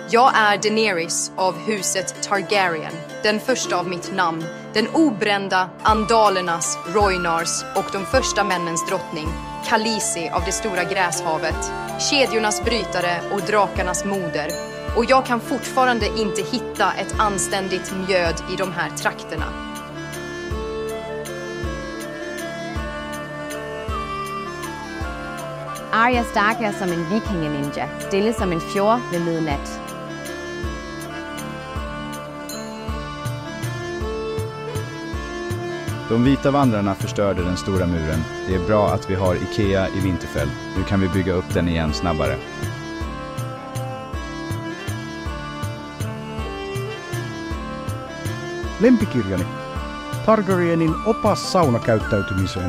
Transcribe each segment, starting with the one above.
Jag är Daenerys av huset Targaryen, den första av mitt namn, den obrända Andalernas, Rhoynars och de första männens drottning, Khaleesi av det stora gräshavet, kedjornas brytare och drakarnas moder. Och jag kan fortfarande inte hitta ett anständigt mjöd i de här trakterna. Arya Stark är som en vikingeninja, stille som en fjord vid midnat. De vita vandrarna förstörde den stora muren. Det är bra att vi har Ikea i Winterfell. Nu kan vi bygga upp den igen snabbare. Lempikirjani. Targaryenin opas saunakäyttäytymiseen.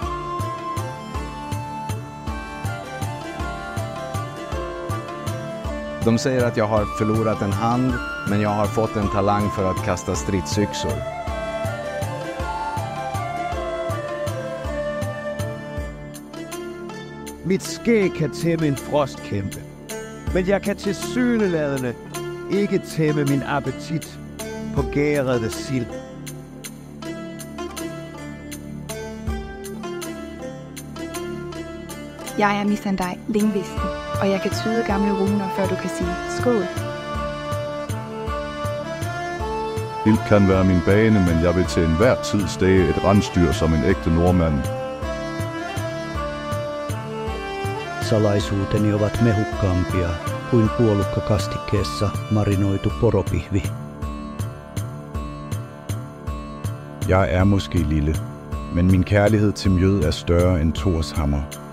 De säger att jag har förlorat en hand, men jag har fått en talang för att kasta stridsyxor. Mit skæg kan tæmme en frostkæmpe, men jeg kan tilsyneladende ikke tæmme min appetit på gærede sild. Jeg er Missandei, lingvisten, og jeg kan tyde gamle runer, før du kan sige skål. Ild kan være min bane, men jeg vil til enhver tid stage et rensdyr som en ægte nordmand. Salaisuuteni ovat mehukkaampia kuin puolukkakastikkeessa marinoitu poropihvi. Jeg er måske lille, men min kærlighed til mjød er større end Thors hammer.